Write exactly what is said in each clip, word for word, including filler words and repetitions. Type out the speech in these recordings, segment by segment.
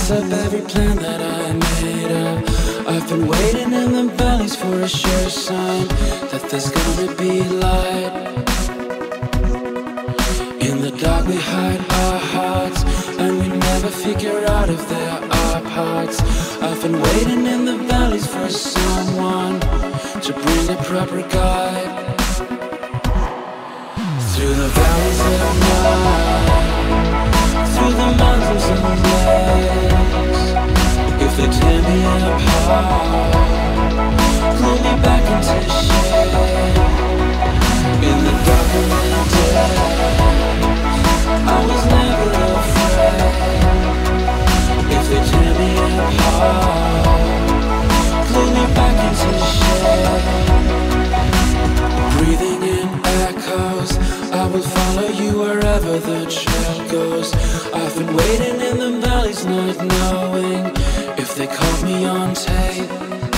mess up every plan that I made up. I've been waiting in the valleys for a sure sign that there's gonna be light. In the dark we hide our hearts, and we never figure out if there are parts. I've been waiting in the valleys for someone to bring a proper guide. Through the valleys of night, through the mountains and lakes. If they tear me apart, pull me back into shape. In the dark and the day, I was never afraid. If they tear me apart, pull me back into shape. Breathing in echoes, I will follow you wherever the trail goes. I've been waiting in the valleys, not knowing if they caught me on tape.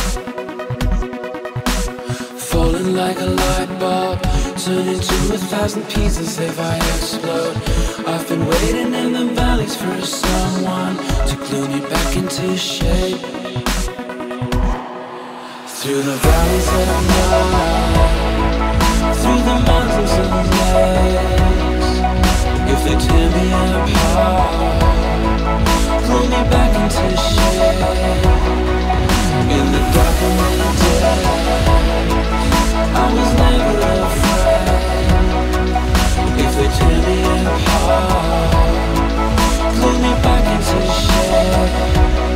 Falling like a light bulb, turn into a thousand pieces if I explode. I've been waiting in the valleys for someone to glue me back into shape. Through the valleys of night, through the mountains and lakes. If they tear me apart, pull me back into shape. In the dark and the day, I was never afraid. If they tear me apart, pull me back into shape.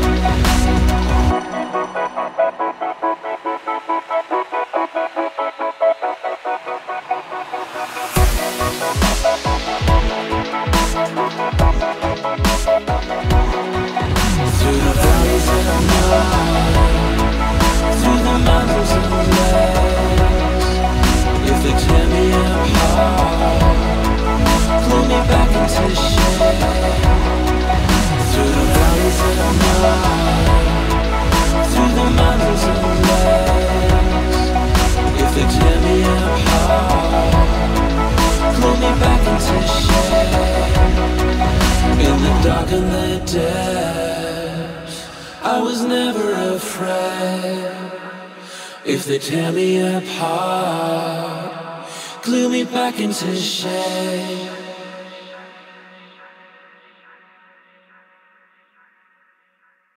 In the depths, I was never afraid. If they tear me apart, glue me back into shape.